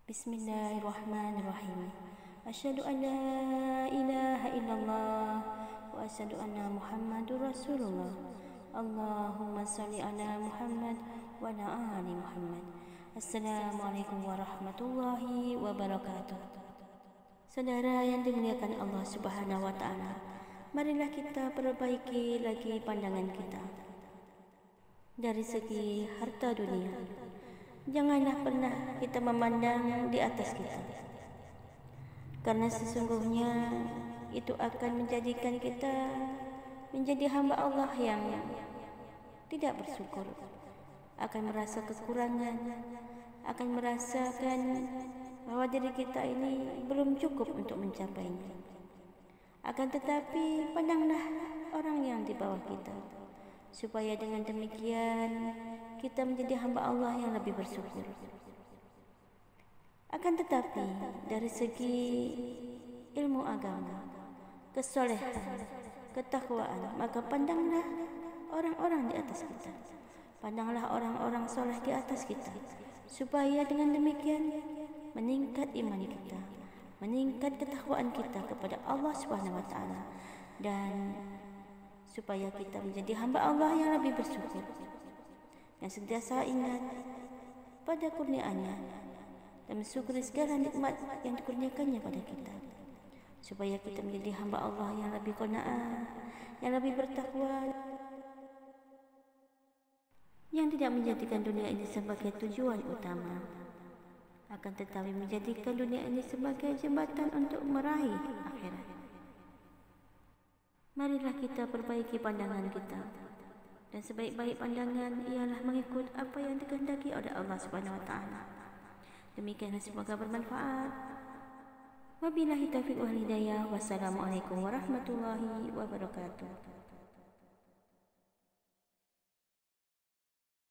Bismillahirrahmanirrahim. Asyhadu an la ilaha illallah wa asyhadu anna Muhammadur Rasulullah. Allahumma shalli ala Muhammad wa ala ali Muhammad. Assalamualaikum warahmatullahi wabarakatuh. Saudara yang dimuliakan Allah Subhanahu wa taala, marilah kita perbaiki lagi pandangan kita dari segi harta dunia. Janganlah pernah kita memandang di atas kita, karena sesungguhnya itu akan menjadikan kita menjadi hamba Allah yang tidak bersyukur, akan merasa kekurangan, akan merasakan bahwa diri kita ini belum cukup untuk mencapainya. Akan tetapi pandanglah orang yang di bawah kita, supaya dengan demikian kita menjadi hamba Allah yang lebih bersyukur. Akan tetapi dari segi ilmu agama, kesolehan, ketakwaan, maka pandanglah orang-orang di atas kita, pandanglah orang-orang soleh di atas kita, supaya dengan demikian meningkat iman kita, meningkat ketakwaan kita kepada Allah Subhanahu wa taala, dan supaya kita menjadi hamba Allah yang lebih bersyukur, yang sentiasa ingat pada kurnia-Nya dan mensyukuri segala nikmat yang dikurniakannya pada kita, supaya kita menjadi hamba Allah yang lebih qanaah, yang lebih bertakwa, yang tidak menjadikan dunia ini sebagai tujuan utama, akan tetapi menjadikan dunia ini sebagai jembatan untuk meraih akhirat. Marilah kita perbaiki pandangan kita, dan sebaik-baik pandangan ialah mengikut apa yang dikehendaki oleh Allah Subhanahu wa taala. Demikianlah, semoga bermanfaat. Wabillahi taufiq wal hidayah. Wassalamualaikum warahmatullahi wabarakatuh.